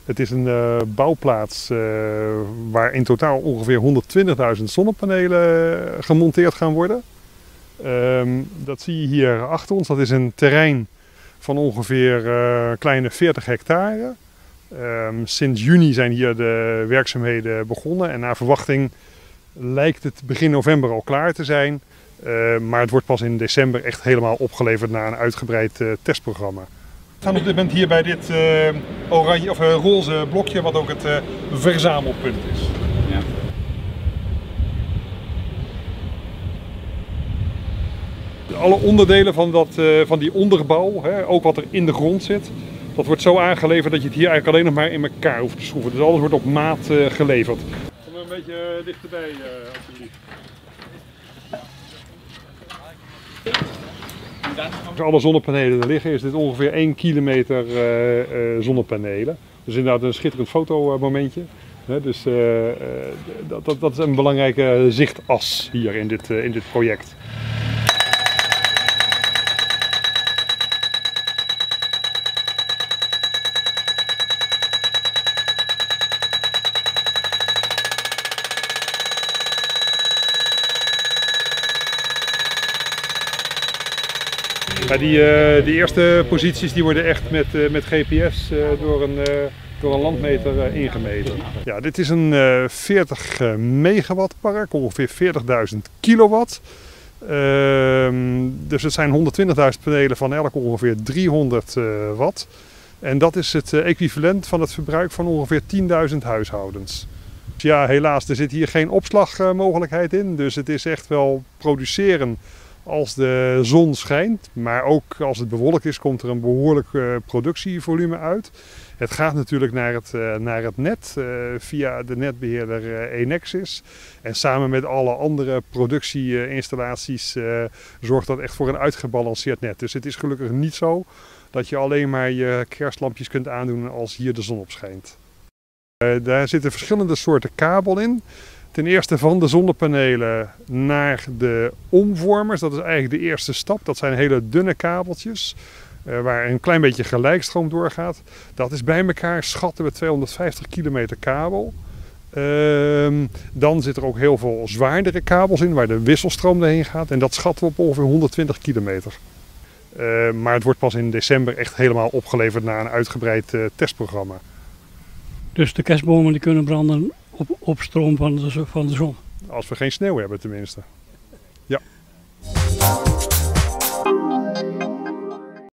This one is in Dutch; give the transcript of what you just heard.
Het is een bouwplaats waar in totaal ongeveer 120.000 zonnepanelen gemonteerd gaan worden. Dat zie je hier achter ons. Dat is een terrein van ongeveer kleine 40 hectare. Sinds juni zijn hier de werkzaamheden begonnen en naar verwachting lijkt het begin november al klaar te zijn. Maar het wordt pas in december echt helemaal opgeleverd na een uitgebreid testprogramma. We staan op dit moment hier bij dit oranje of roze blokje wat ook het verzamelpunt is. Ja. Alle onderdelen van die onderbouw, ook wat er in de grond zit, dat wordt zo aangeleverd dat je het hier eigenlijk alleen nog maar in elkaar hoeft te schroeven. Dus alles wordt op maat geleverd. Kom een beetje dichterbij alsjeblieft. Als alle zonnepanelen er liggen is dit ongeveer 1 kilometer zonnepanelen. Dus inderdaad een schitterend fotomomentje. Dus dat is een belangrijke zichtas hier in dit project. Ja, die eerste posities die worden echt met GPS door een landmeter ingemeten. Ja, dit is een 40 megawatt park, ongeveer 40.000 kilowatt. Dus het zijn 120.000 panelen van elk ongeveer 300 watt. En dat is het equivalent van het verbruik van ongeveer 10.000 huishoudens. Ja, helaas, er zit hier geen opslagmogelijkheid in. Dus het is echt wel produceren als de zon schijnt. Maar ook als het bewolkt is, komt er een behoorlijk productievolume uit. Het gaat natuurlijk naar het net via de netbeheerder Enexis. En samen met alle andere productieinstallaties zorgt dat echt voor een uitgebalanceerd net. Dus het is gelukkig niet zo dat je alleen maar je kerstlampjes kunt aandoen als hier de zon op schijnt. Daar zitten verschillende soorten kabel in. Ten eerste van de zonnepanelen naar de omvormers. Dat is eigenlijk de eerste stap. Dat zijn hele dunne kabeltjes waar een klein beetje gelijkstroom doorgaat. Dat is bij elkaar, schatten we, 250 kilometer kabel. Dan zit er ook heel veel zwaardere kabels in waar de wisselstroom doorheen gaat. En dat schatten we op ongeveer 120 kilometer. Maar het wordt pas in december echt helemaal opgeleverd na een uitgebreid testprogramma. Dus de kerstbomen die kunnen branden op stroom van de zon? Als we geen sneeuw hebben tenminste. Ja.